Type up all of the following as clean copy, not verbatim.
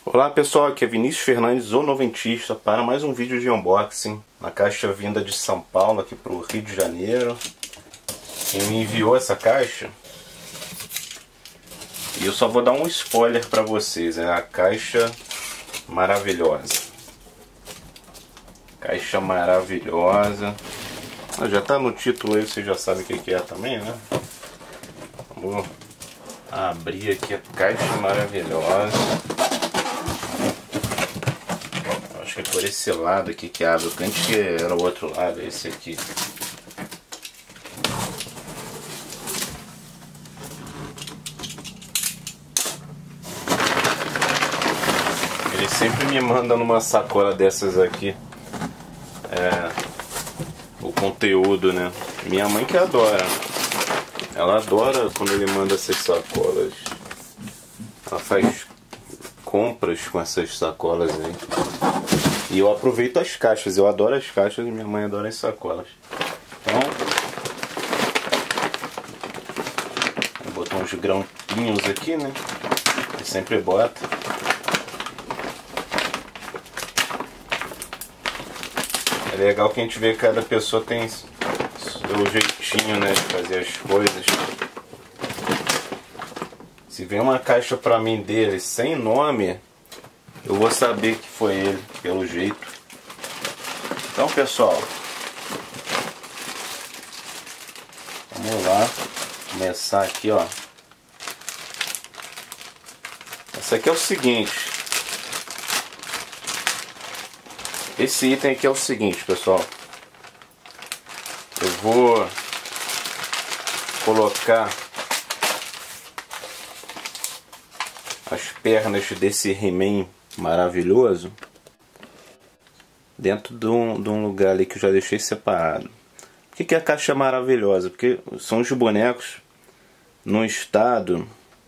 Olá pessoal, aqui é Vinícius Fernandes, o Noventista, para mais um vídeo de unboxing na caixa vinda de São Paulo aqui para o Rio de Janeiro. Quem me enviou essa caixa, e eu só vou dar um spoiler para vocês, é a caixa maravilhosa. Caixa maravilhosa. Já tá no título aí, você já sabe o que é também, né? Vou abrir aqui a caixa maravilhosa. Acho que é por esse lado aqui que abre. O canto que era o outro lado, esse aqui. Ele sempre me manda numa sacola dessas aqui o conteúdo, né? Minha mãe que adora. Ela adora quando ele manda essas sacolas. Ela faz compras com essas sacolas aí. E eu aproveito as caixas. Eu adoro as caixas e minha mãe adora as sacolas. Então, vou botar uns grampinhos aqui, né? Eu sempre boto. É legal que a gente vê que cada pessoa tem o jeitinho, né, de fazer as coisas. Se vem uma caixa pra mim dele sem nome, eu vou saber que foi ele, pelo jeito. Então pessoal, vamos lá começar aqui, ó. Essa aqui é o seguinte. Esse item aqui é o seguinte, pessoal. Eu vou colocar as pernas desse He-Man maravilhoso dentro de um lugar ali que eu já deixei separado. Por que é a caixa maravilhosa? Porque são os bonecos num estado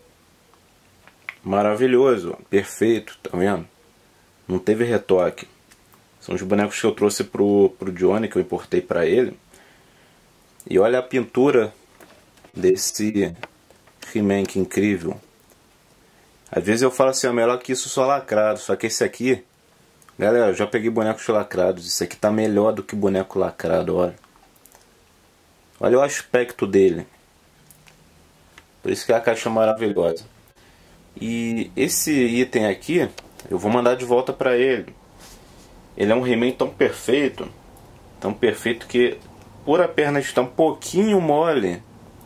maravilhoso, perfeito, tá vendo? Não teve retoque. São os bonecos que eu trouxe pro Johnny, que eu importei pra ele. E olha a pintura desse He-Man, que incrível. Às vezes eu falo assim, é melhor que isso só lacrado. Só que esse aqui, galera, eu já peguei bonecos lacrados. Isso aqui tá melhor do que boneco lacrado, olha. Olha o aspecto dele. Por isso que é a caixa maravilhosa. E esse item aqui, eu vou mandar de volta pra ele. Ele é um He-Man tão perfeito que por a perna estar um pouquinho mole,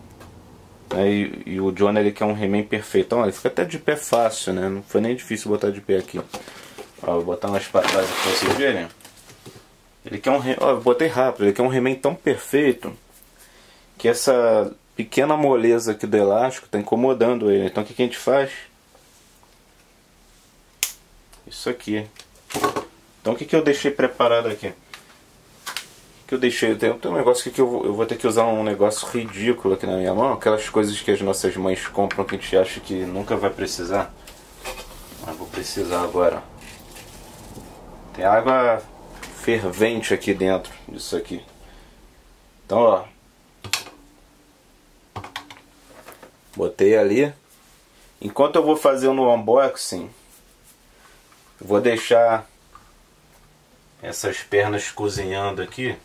e o John, ele quer um He-Man perfeito, ele fica até de pé fácil, né? Não foi nem difícil botar de pé aqui. Ó, vou botar mais para trás para vocês verem. Ele quer eu botei rápido. Ele quer um He-Man tão perfeito que essa pequena moleza aqui do elástico está incomodando ele. Então o que a gente faz? Isso aqui. Então o que eu deixei preparado aqui? Que eu deixei, tem um negócio aqui que eu vou ter que usar um negócio ridículo aqui na minha mão. Aquelas coisas que as nossas mães compram que a gente acha que nunca vai precisar. Mas vou precisar agora. Tem água fervente aqui dentro disso aqui. Então, ó, botei ali. Enquanto eu vou fazer no unboxing, eu vou deixar essas pernas cozinhando aqui.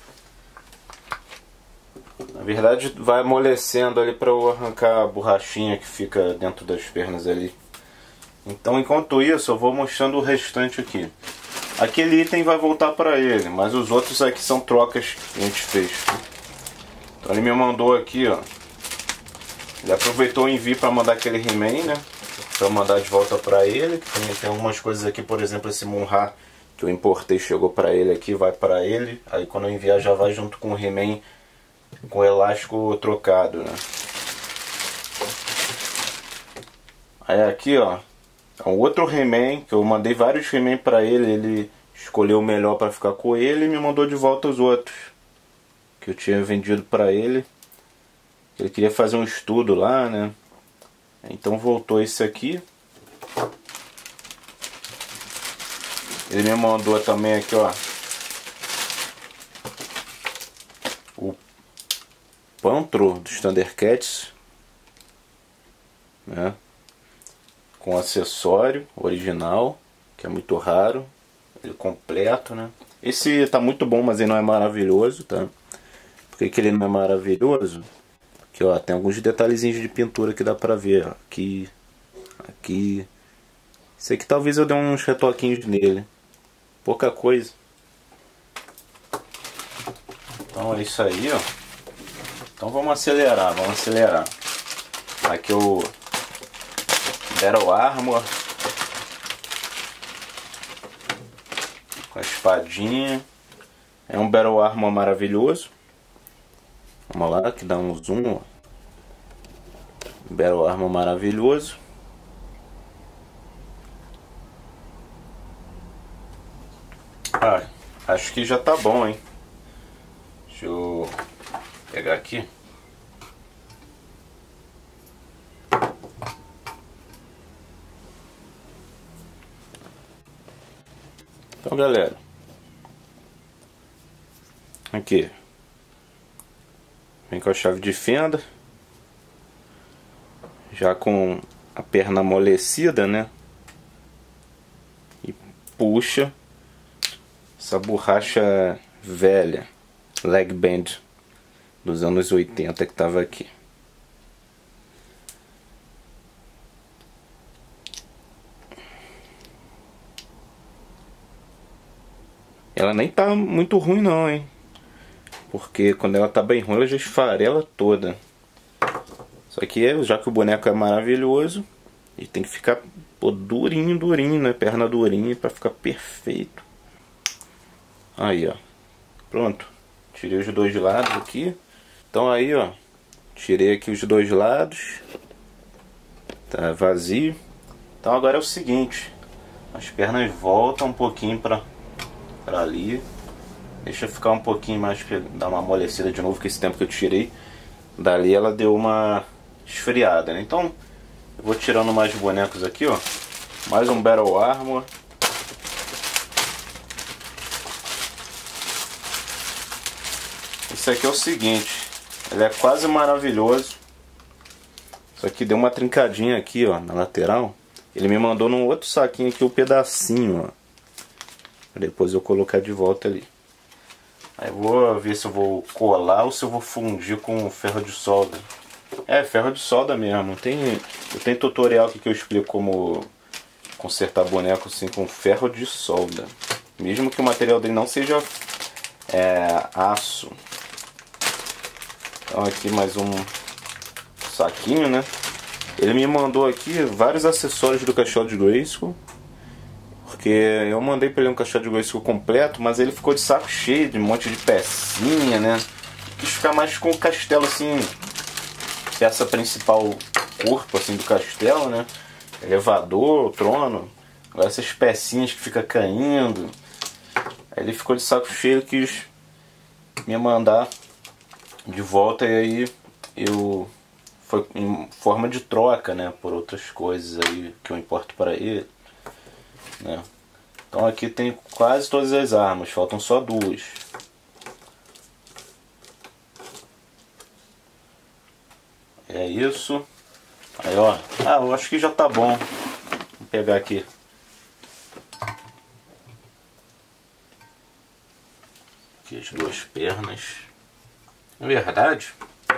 Na verdade vai amolecendo ali para eu arrancar a borrachinha que fica dentro das pernas ali. Então enquanto isso eu vou mostrando o restante aqui. Aquele item vai voltar para ele, mas os outros aqui são trocas que a gente fez. Então ele me mandou aqui, ó. Ele aproveitou o envio para mandar aquele He-Man, né? Para eu mandar de volta para ele. Tem algumas coisas aqui, por exemplo, esse Munra que eu importei, chegou para ele aqui, vai para ele. Aí quando eu enviar já vai junto com o He-Man com o elástico trocado, né? Aí aqui, ó, é um outro He-Man que eu mandei vários He-Man para ele. Ele escolheu o melhor para ficar com ele e me mandou de volta os outros que eu tinha vendido para ele. Ele queria fazer um estudo lá, né? Então voltou esse aqui. Ele me mandou também aqui, ó, o Pantro dos Thundercats, né? com acessório original, que é muito raro. Ele completo, né? Esse tá muito bom, mas ele não é maravilhoso, tá? Por que ele não é maravilhoso? Porque, ó, tem alguns detalhezinhos de pintura que dá pra ver, ó. Aqui, aqui. Esse aqui talvez eu dê uns retoquinhos nele. Pouca coisa. Então é isso aí, ó. Então vamos acelerar, vamos acelerar. Aqui o Battle Armor. Com a espadinha. É um Battle Armor maravilhoso. Vamos lá, que dá um zoom, ó. Battle Armor maravilhoso. Ah, acho que já tá bom, hein? Deixa eu pegar aqui. Então, galera, aqui vem com a chave de fenda, já com a perna amolecida, né? E puxa essa borracha velha, leg band dos anos 80 que tava aqui. Ela nem tá muito ruim não, hein? Porque quando ela tá bem ruim, ela já esfarela toda. Só que já que o boneco é maravilhoso, ele tem que ficar, pô, durinho, durinho, né? Perna durinha pra ficar perfeito. Aí, ó. Pronto. Tirei os dois lados aqui. Então aí, ó. Tirei aqui os dois lados. Tá vazio. Então agora é o seguinte. As pernas voltam um pouquinho pra ali. Deixa ficar um pouquinho mais, dar uma amolecida de novo, que esse tempo que eu tirei dali ela deu uma esfriada, né? Então eu vou tirando mais bonecos aqui, ó. Mais um Battle Armor. Esse aqui é o seguinte, ele é quase maravilhoso. Só que deu uma trincadinha aqui, ó, na lateral. Ele me mandou num outro saquinho aqui um pedacinho, ó. Depois eu colocar de volta ali. Aí eu vou ver se eu vou colar ou se eu vou fundir com ferro de solda. É, ferro de solda mesmo. Eu tenho tutorial aqui que eu explico como consertar boneco assim com ferro de solda. Mesmo que o material dele não seja aço. Então aqui mais um saquinho, né? Ele me mandou aqui vários acessórios do Castelo de Grayskull. Porque eu mandei pra ele um Castelo de Grayskull completo, mas ele ficou de saco cheio de um monte de pecinha, né? Quis ficar mais com o castelo assim, peça principal, corpo assim do castelo, né? Elevador, trono, agora essas pecinhas que fica caindo. Aí ele ficou de saco cheio, quis me mandar de volta, e aí foi em forma de troca, né? Por outras coisas aí que eu importo para ele. Né? Então aqui tem quase todas as armas, faltam só duas. É isso. Aí ó, eu acho que já tá bom. Vou pegar aqui. Aqui as duas pernas. Na verdade,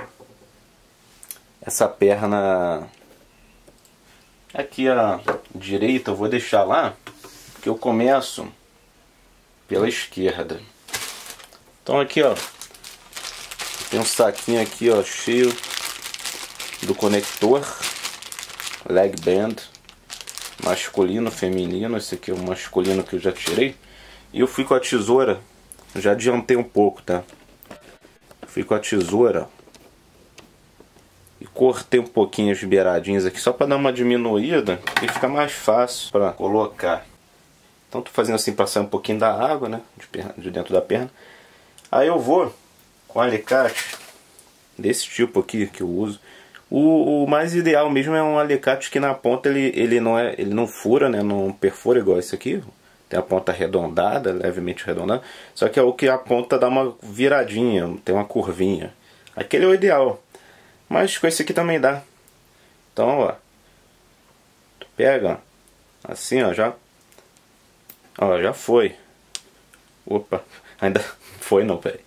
essa perna aqui a direita eu vou deixar lá, porque eu começo pela esquerda. Então aqui, ó, tem um saquinho aqui, ó, cheio do conector leg band masculino, feminino. Esse aqui é o masculino que eu já tirei. E eu fui com a tesoura, já adiantei um pouco, tá? Fui com a tesoura e cortei um pouquinho as beiradinhas aqui, só para dar uma diminuída e ficar mais fácil para colocar. Então tô fazendo assim para sair um pouquinho da água, né, de dentro da perna. Aí eu vou com alicate desse tipo aqui que eu uso. O mais ideal mesmo é um alicate que na ponta ele não fura, né, não perfura igual esse aqui. Tem a ponta arredondada, levemente arredondada. Só que é o que a ponta dá uma viradinha, tem uma curvinha. Aquele é o ideal. Mas com esse aqui também dá. Então, ó, Pega, ó. Assim, ó, já. Ó, já foi. Opa, ainda foi não, peraí.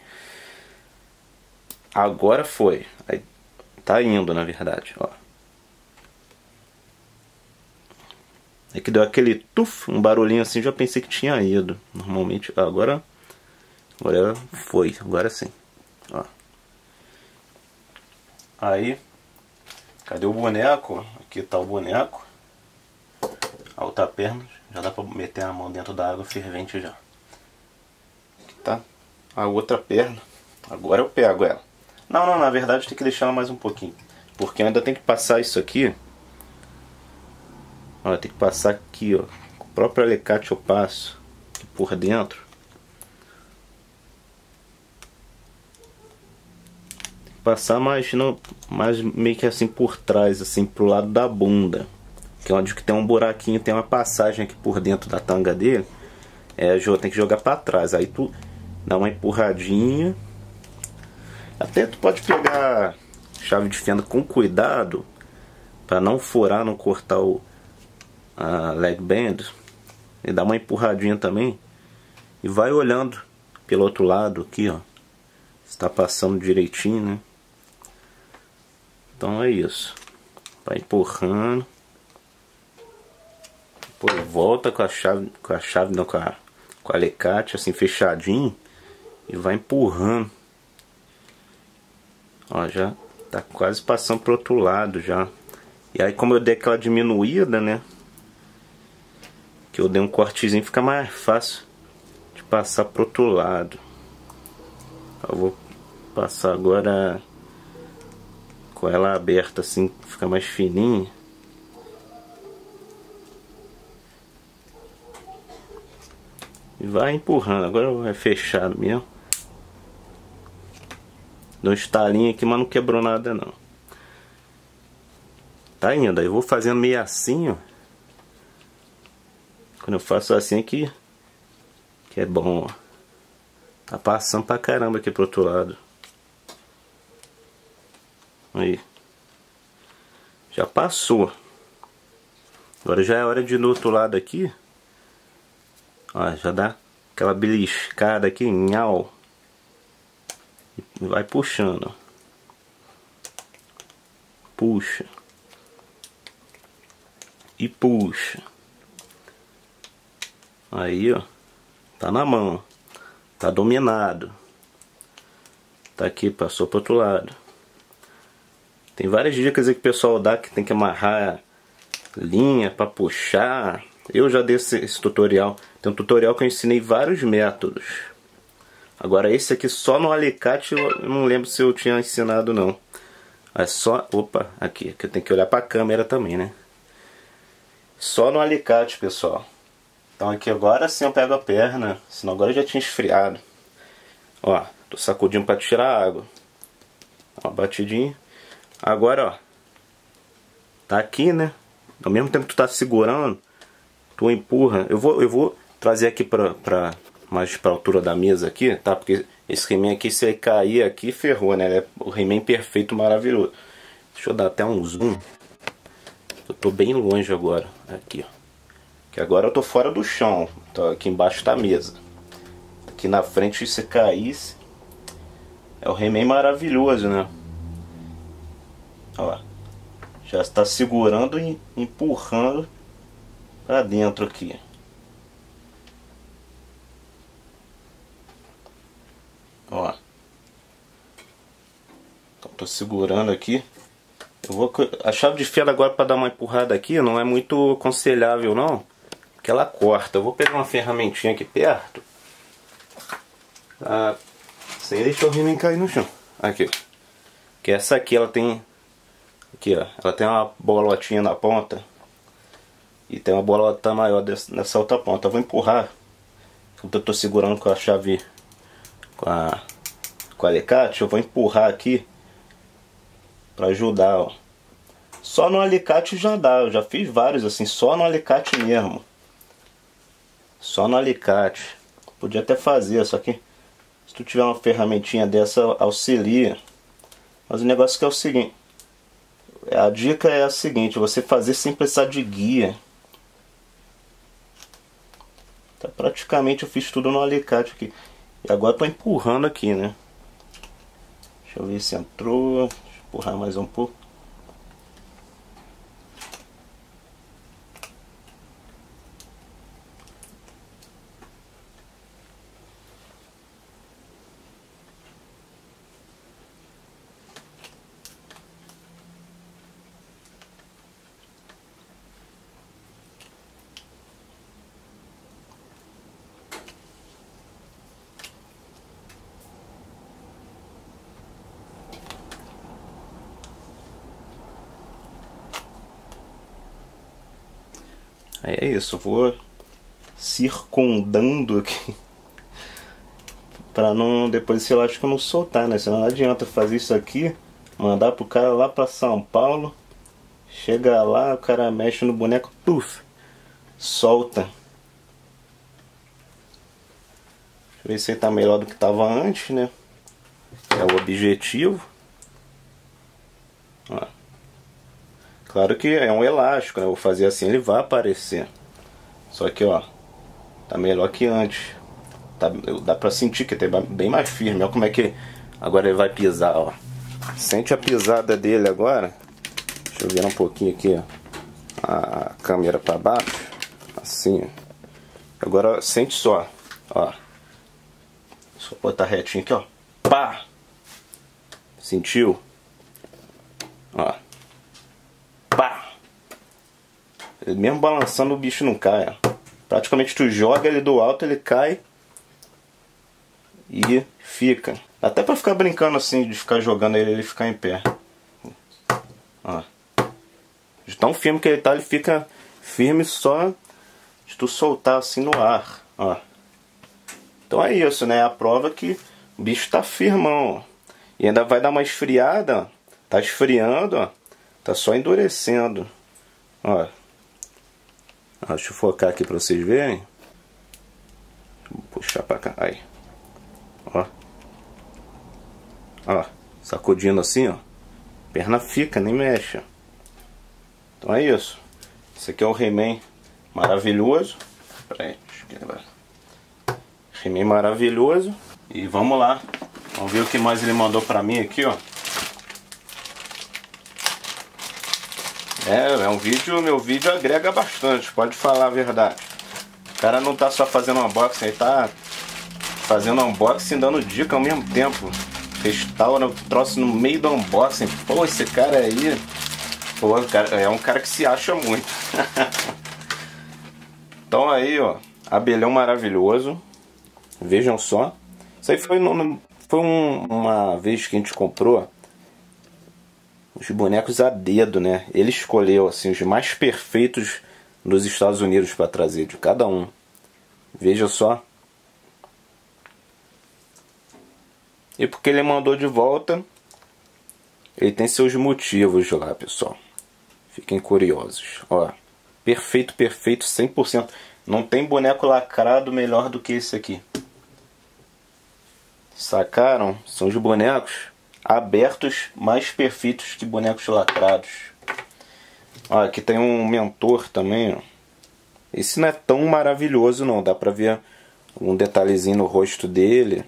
Agora foi. Aí, tá indo, na verdade, ó. É que deu aquele tuf, um barulhinho assim, já pensei que tinha ido. Normalmente, agora foi, agora sim. Ó. Aí, cadê o boneco? Aqui tá o boneco. A outra perna, já dá pra meter a mão dentro da água fervente já. Aqui tá a outra perna. Agora eu pego ela. Não, na verdade tem que deixar ela mais um pouquinho. Porque ainda tem que passar isso aqui. Ó, tem que passar aqui, ó. Com o próprio alicate eu passo aqui por dentro. Tem que passar mais, não, mais meio que assim por trás, assim pro lado da bunda. Que é onde que tem um buraquinho, tem uma passagem aqui por dentro da tanga dele. Tem que jogar pra trás. Aí tu dá uma empurradinha. Até tu pode pegar chave de fenda com cuidado pra não furar, não cortar a leg band. E dá uma empurradinha também. E vai olhando pelo outro lado aqui, ó. Está passando direitinho, né? Então é isso. Vai empurrando. Depois volta com o alicate assim fechadinho. E vai empurrando. Ó, já tá quase passando pro outro lado já. E aí como eu dei aquela diminuída, né? Que eu dei um cortezinho, fica mais fácil de passar pro outro lado. Eu vou passar agora com ela aberta assim, fica mais fininha. E vai empurrando, agora é fechado mesmo. Deu um estalinho aqui, mas não quebrou nada não. Tá indo, aí eu vou fazendo meio assim, ó. Quando eu faço assim aqui, que é bom, ó. Tá passando pra caramba aqui pro outro lado. Aí. Já passou. Agora já é hora de ir no outro lado aqui. Ó, já dá aquela beliscada aqui, nhau. E vai puxando, ó. Puxa. E puxa. Aí, ó. Tá na mão. Tá dominado. Tá aqui, passou pro outro lado. Tem várias dicas aí que o pessoal dá, que tem que amarrar linha pra puxar. Eu já dei esse tutorial. Tem um tutorial que eu ensinei vários métodos. Agora esse aqui só no alicate eu não lembro se eu tinha ensinado não. É só... Opa, aqui que eu tenho que olhar pra câmera também, né? Só no alicate, pessoal. Então aqui agora sim eu pego a perna. Senão agora já tinha esfriado. Ó, tô sacudindo pra tirar a água. Ó, batidinho. Agora, ó. Tá aqui, né? Ao mesmo tempo que tu tá segurando, tu empurra. Eu vou trazer aqui mais pra altura da mesa aqui, tá? Porque esse He-Man aqui, se ele cair aqui, ferrou, né? Ele é o He-Man perfeito, maravilhoso. Deixa eu dar até um zoom. Eu tô bem longe agora. Aqui, ó. Que agora eu tô fora do chão. Tô aqui embaixo da mesa. Aqui na frente, se caísse, é o He-Man maravilhoso, né? Ó. Já está segurando e empurrando pra dentro aqui. Ó. Então, tô segurando aqui. A chave de fenda agora para dar uma empurrada aqui não é muito aconselhável não, porque ela corta. Eu vou pegar uma ferramentinha aqui perto, sem deixar o He-Man cair no chão. Aqui, que essa aqui ela tem, aqui ó, ela tem uma bolotinha na ponta e tem uma bolota maior nessa outra ponta. Eu vou empurrar, eu tô segurando com a chave, com o alicate, eu vou empurrar aqui para ajudar, ó. Só no alicate já dá, eu já fiz vários assim, só no alicate mesmo. Só no alicate. Podia até fazer, só que se tu tiver uma ferramentinha dessa, auxilia. Mas o negócio que é o seguinte, A dica é a seguinte: você fazer sem precisar de guia. Tá, praticamente eu fiz tudo no alicate aqui. E agora eu tô empurrando aqui, né? Deixa eu ver se entrou. Deixa eu empurrar mais um pouco. Aí é isso, eu vou circundando aqui pra não, depois esse elástico não soltar, né? Senão não adianta fazer isso aqui, mandar pro cara lá pra São Paulo, chega lá, o cara mexe no boneco, puf, solta. Deixa eu ver se ele tá melhor do que tava antes, né? É o objetivo. Ó. Claro que é um elástico, né? Eu vou fazer assim, ele vai aparecer. Só que, ó, tá melhor que antes. Tá, dá pra sentir que tá bem mais firme. Olha como é que agora ele vai pisar, ó. Sente a pisada dele agora. Deixa eu virar um pouquinho aqui, ó, a câmera pra baixo. Assim, ó. Agora sente só, ó. Só botar retinho aqui, ó. Pá! Sentiu? Ó. Pá! Mesmo balançando, o bicho não cai, ó. Praticamente tu joga ele do alto, ele cai e fica. Até pra ficar brincando assim, de ficar jogando ele ficar em pé. Ó. De tão firme que ele tá, ele fica firme só de tu soltar assim no ar. Ó. Então é isso, né? É a prova que o bicho tá firmão, ó. E ainda vai dar uma esfriada, ó. Tá esfriando, ó. Tá só endurecendo. Ó. Deixa eu focar aqui pra vocês verem. Vou puxar pra cá. Aí. Ó. Ó. Sacudindo assim, ó. Perna fica, nem mexe. Então é isso. Esse aqui é o He-Man maravilhoso. Pera aí, deixa eu lembrar. He-Man maravilhoso. E vamos lá. Vamos ver o que mais ele mandou pra mim aqui, ó. É um vídeo, meu vídeo agrega bastante, pode falar a verdade. O cara não tá só fazendo unboxing, ele tá fazendo unboxing e dando dica ao mesmo tempo. Restaura o troço no meio do unboxing. Pô, esse cara aí, pô, cara, é um cara que se acha muito. Então aí, ó, abelhão maravilhoso. Vejam só. Isso aí foi uma vez que a gente comprou os bonecos a dedo, né? Ele escolheu assim os mais perfeitos dos Estados Unidos para trazer de cada um. Veja só. E porque ele mandou de volta, ele tem seus motivos lá, pessoal. Fiquem curiosos. Ó, perfeito, perfeito, 100%. Não tem boneco lacrado melhor do que esse aqui. Sacaram? São os bonecos abertos mais perfeitos que bonecos lacrados. Ó, aqui tem um mentor também, ó. Esse não é tão maravilhoso não, dá pra ver um detalhezinho no rosto dele.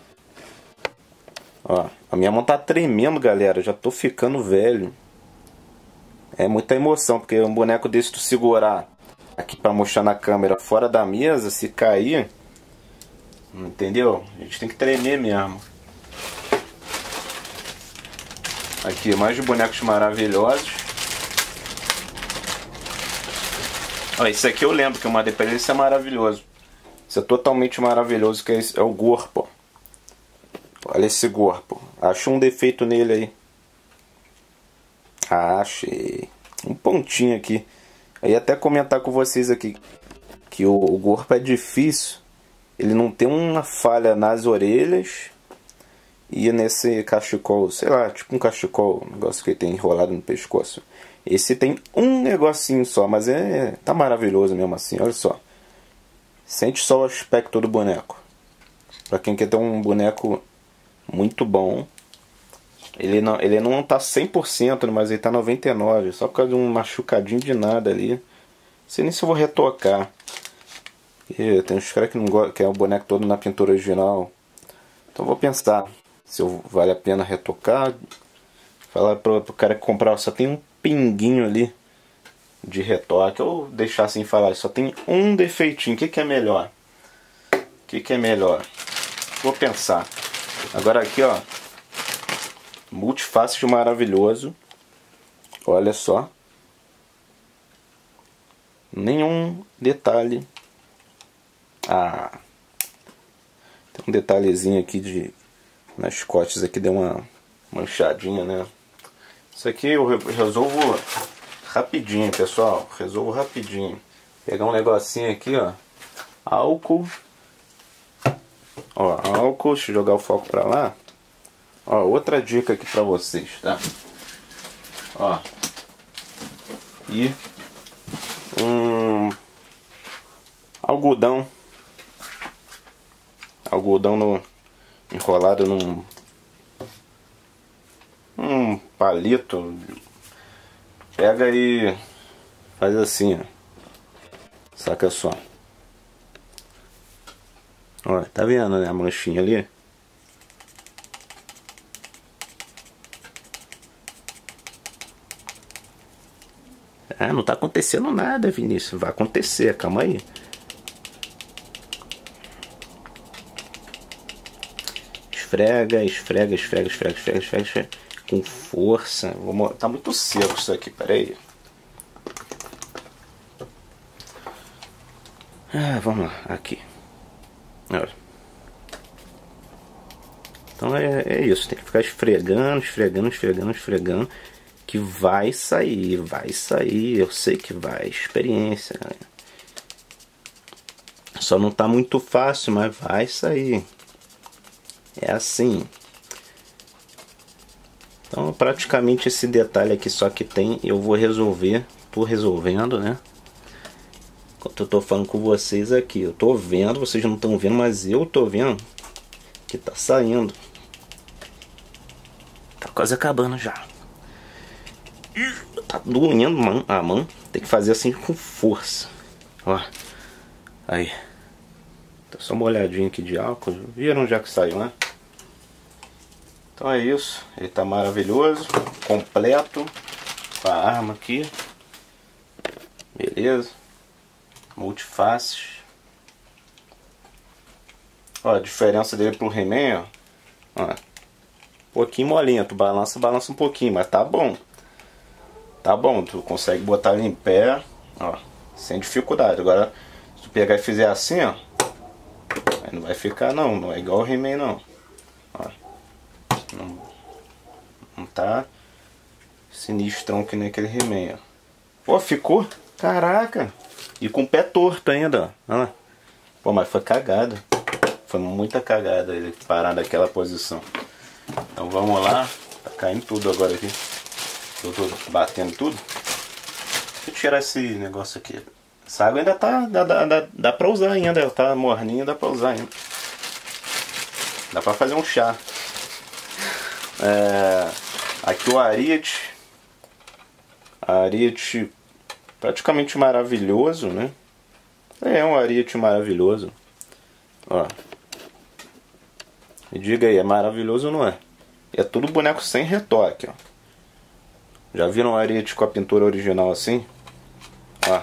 Ó, a minha mão tá tremendo, galera, já tô ficando velho. É muita emoção, porque um boneco desse tu segurar aqui pra mostrar na câmera fora da mesa, se cair, entendeu? A gente tem que tremer mesmo. Aqui, mais bonecos maravilhosos. Ó, esse aqui eu lembro que eu mandei pra ele, esse é maravilhoso. Esse é totalmente maravilhoso, que é o Gorpo. Olha esse Gorpo. Acho um defeito nele aí. Achei. Um pontinho aqui. Eu ia até comentar com vocês aqui que o Gorpo é difícil. Ele não tem uma falha nas orelhas e nesse cachecol, sei lá, tipo um cachecol, um negócio que ele tem enrolado no pescoço. Esse tem um negocinho só, mas tá maravilhoso mesmo assim, olha só. Sente só o aspecto do boneco. Pra quem quer ter um boneco muito bom, Ele não tá 100%, mas ele tá 99%. Só por causa de um machucadinho de nada ali. Não sei nem se eu vou retocar. E tem uns caras que não gostam, que é o boneco todo na pintura original. Então vou pensar se vale a pena retocar. Falar pro cara que comprar, só tem um pinguinho ali de retoque. Ou deixar assim falar, só tem um defeitinho. O que é melhor? O que é melhor? Vou pensar. Agora aqui, ó. Multifácil maravilhoso. Olha só. Nenhum detalhe. Ah. Tem um detalhezinho aqui nas costas aqui deu uma manchadinha, né? Isso aqui eu resolvo rapidinho, pessoal. Resolvo rapidinho. Pegar um negocinho aqui, ó. Álcool. Ó, álcool. Deixa eu jogar o foco pra lá. Ó, outra dica aqui pra vocês, tá? Ó. E algodão. Algodão enrolado num palito. Pega e faz assim, ó. Saca só. Ó, tá vendo, né, a manchinha ali? Ah, não tá acontecendo nada, Vinícius. Vai acontecer, calma aí. Esfrega, esfrega, esfrega, esfrega, esfrega, esfrega, esfrega. Com força. Tá muito seco isso aqui, peraí. Ah, vamos lá, aqui. Olha. Então é isso, tem que ficar esfregando, esfregando, esfregando, esfregando. Que vai sair, eu sei que vai, experiência. Só não tá muito fácil, mas vai sair. É assim. Então praticamente esse detalhe aqui só que tem, eu vou resolver, tô resolvendo, né? Enquanto eu tô falando com vocês aqui, eu tô vendo, vocês não estão vendo, mas eu tô vendo que tá saindo. Tá quase acabando já. Tá doendo a mão. Tem que fazer assim com força. Ó. Aí. Tá só uma olhadinha aqui de álcool. Viram já que saiu, né? Então é isso. Ele tá maravilhoso. Completo. Com a arma aqui. Beleza. Multifácil. Ó, a diferença dele pro He-Man, ó. Um pouquinho molinho. Tu balança um pouquinho. Mas tá bom. Tá bom, tu consegue botar ele em pé, ó, sem dificuldade. Agora, se tu pegar e fizer assim, ó, aí não vai ficar não é igual o He-Man não. Ó, não tá sinistrão que nem aquele He-Man, ó. Pô, ficou? Caraca! E com o pé torto ainda, ó. Olha lá. Pô, mas foi cagada. Foi muita cagada ele parar naquela posição. Então vamos lá. Tá caindo tudo agora aqui. Eu tô batendo tudo. Deixa eu tirar esse negócio aqui. Essa água ainda tá... Dá pra usar ainda. Ela tá morninha, dá pra usar ainda. Dá pra fazer um chá. Aqui o Ariete. Ariete praticamente maravilhoso, né? É um Ariete maravilhoso. Ó. Me diga aí, é maravilhoso ou não é? É tudo boneco sem retoque, ó. Já viram o Ariete com a pintura original assim? Ó.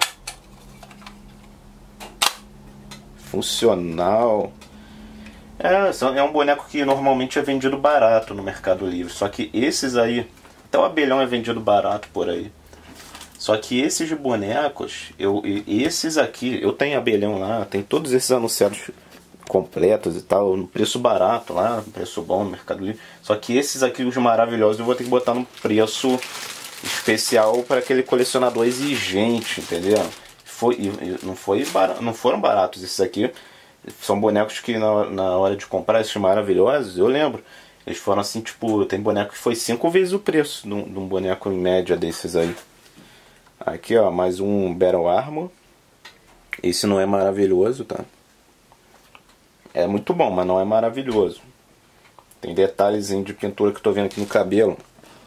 Funcional. É um boneco que normalmente é vendido barato no Mercado Livre. Só que esses aí, até o abelhão é vendido barato por aí. Só que esses bonecos, esses aqui, eu tenho abelhão lá, tem todos esses anunciados completos e tal, no preço barato lá, no preço bom no Mercado Livre. Só que esses aqui, os maravilhosos, eu vou ter que botar no preço especial para aquele colecionador exigente, entendeu? Não foram baratos esses aqui. São bonecos que na hora de comprar esses maravilhosos, eu lembro, eles foram assim, tipo, tem boneco que foi 5 vezes o preço de um boneco em média desses aí. Aqui, ó, mais um Battle Armor. Esse não é maravilhoso, tá? É muito bom, mas não é maravilhoso. Tem detalhezinho de pintura que eu tô vendo aqui no cabelo.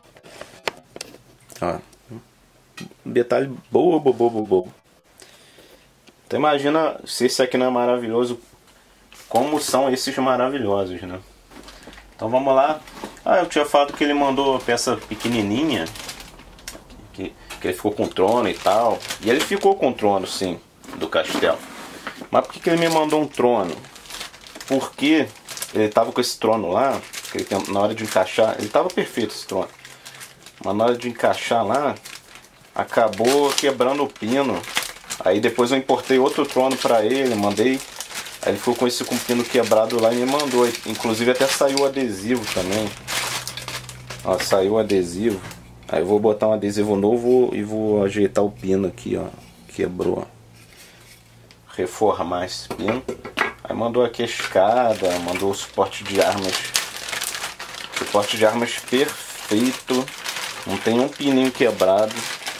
Ó. Detalhe bobo, bobo, bobo. Então imagina se esse aqui não é maravilhoso, como são esses maravilhosos, né? Então vamos lá. Ah, eu tinha falado que ele mandou peça pequenininha, que ele ficou com o trono e tal. E ele ficou com o trono, sim, do castelo. Mas por que ele me mandou um trono? Porque ele tava com esse trono lá, que ele, na hora de encaixar, ele tava perfeito esse trono. Mas na hora de encaixar lá, acabou quebrando o pino. Aí depois eu importei outro trono pra ele, mandei. Aí ele ficou com esse com pino quebrado lá e me mandou. Inclusive até saiu o adesivo também. Ó, saiu o adesivo. Aí eu vou botar um adesivo novo e vou ajeitar o pino aqui, ó. Quebrou. Reformar esse pino. Aí mandou aqui a escada, mandou o suporte de armas. Suporte de armas perfeito. Não tem um pininho quebrado.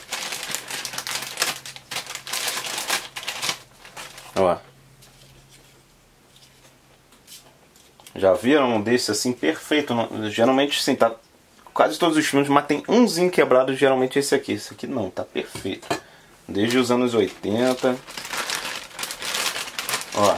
Ó. Já viram um desse assim perfeito? Geralmente sim, tá. Quase todos os filmes, mas tem umzinho quebrado, geralmente esse aqui. Esse aqui não, tá perfeito. Desde os anos 80. Ó.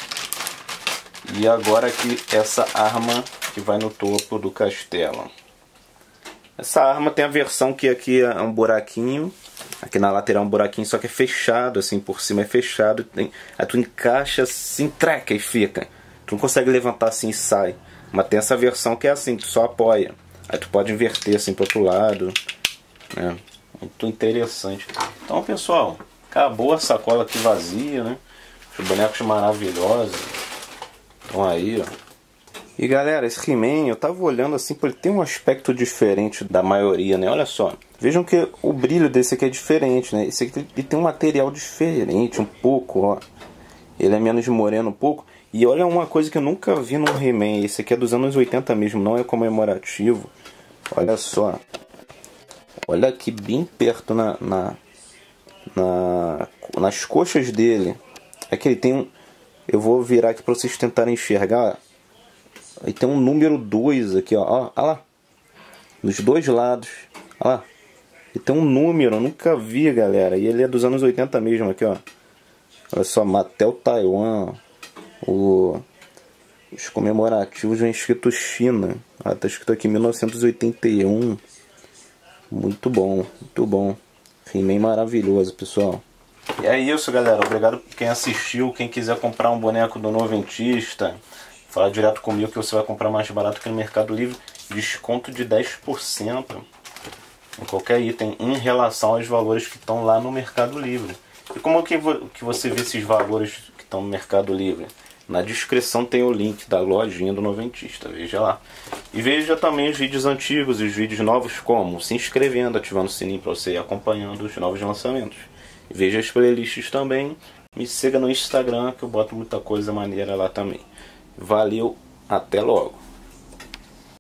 E agora aqui essa arma que vai no topo do castelo. Essa arma tem a versão que aqui é um buraquinho. Aqui na lateral é um buraquinho, só que é fechado, assim, por cima é fechado. Aí tu encaixa assim, treca e fica. Tu não consegue levantar assim e sai. Mas tem essa versão que é assim, tu só apoia. Aí tu pode inverter assim pro outro lado. É, muito interessante. Então, pessoal, acabou a sacola aqui vazia, né? Os bonecos maravilhosos. Então aí, ó. E galera, esse He-Man, eu tava olhando assim, ele tem um aspecto diferente da maioria, né? Olha só. Vejam que o brilho desse aqui é diferente, né? Esse aqui ele tem um material diferente, um pouco, ó. Ele é menos moreno um pouco. E olha uma coisa que eu nunca vi no He-Man. Esse aqui é dos anos 80 mesmo, não é comemorativo. Olha só. Olha aqui bem perto nas coxas dele. É que ele tem um... Eu vou virar aqui para vocês tentarem enxergar. Aí tem um número 2 aqui, ó. Olha lá. Nos dois lados. Olha lá. E tem um número, eu nunca vi, galera. E ele é dos anos 80 mesmo aqui, ó. Olha só, Mattel Taiwan. Os comemorativos vem escrito China. Ah, tá escrito aqui 1981. Muito bom, muito bom. He-Man maravilhoso, pessoal. E é isso, galera. Obrigado por quem assistiu. Quem quiser comprar um boneco do Noventista, fala direto comigo que você vai comprar mais barato que no Mercado Livre. Desconto de 10% em qualquer item em relação aos valores que estão lá no Mercado Livre. E como que você vê esses valores que estão no Mercado Livre? Na descrição tem o link da lojinha do Noventista, veja lá. E veja também os vídeos antigos e os vídeos novos, como se inscrevendo, ativando o sininho para você ir acompanhando os novos lançamentos. E veja as playlists também. Me siga no Instagram que eu boto muita coisa maneira lá também. Valeu, até logo.